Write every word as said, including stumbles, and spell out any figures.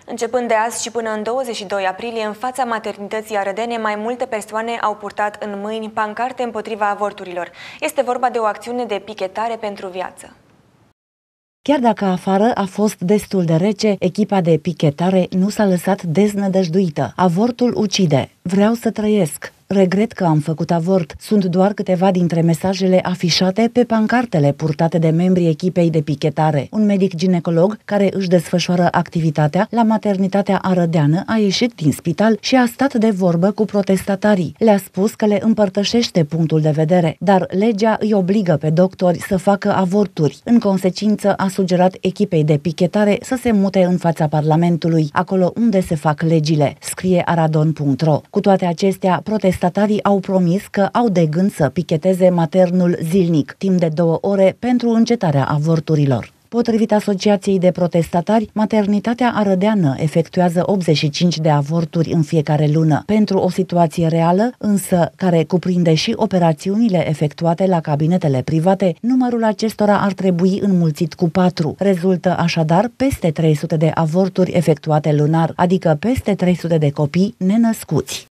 Începând de azi și până în douăzeci și doi aprilie, în fața maternității arădene, mai multe persoane au purtat în mâini pancarte împotriva avorturilor. Este vorba de o acțiune de pichetare pentru viață. Chiar dacă afară a fost destul de rece, echipa de pichetare nu s-a lăsat deznădăjduită. Avortul ucide. Vreau să trăiesc. Regret că am făcut avort. Sunt doar câteva dintre mesajele afișate pe pancartele purtate de membrii echipei de pichetare. Un medic ginecolog care își desfășoară activitatea la maternitatea arădeană a ieșit din spital și a stat de vorbă cu protestatarii. Le-a spus că le împărtășește punctul de vedere, dar legea îi obligă pe doctori să facă avorturi. În consecință, a sugerat echipei de pichetare să se mute în fața Parlamentului, acolo unde se fac legile, scrie aradon punct ro. Cu toate acestea, protestatarii au promis că au de gând să picheteze maternul zilnic, timp de două ore, pentru încetarea avorturilor. Potrivit Asociației de Protestatari, maternitatea arădeană efectuează optzeci și cinci de avorturi în fiecare lună. Pentru o situație reală, însă, care cuprinde și operațiunile efectuate la cabinetele private, numărul acestora ar trebui înmulțit cu patru. Rezultă așadar peste trei sute de avorturi efectuate lunar, adică peste trei sute de copii nenăscuți.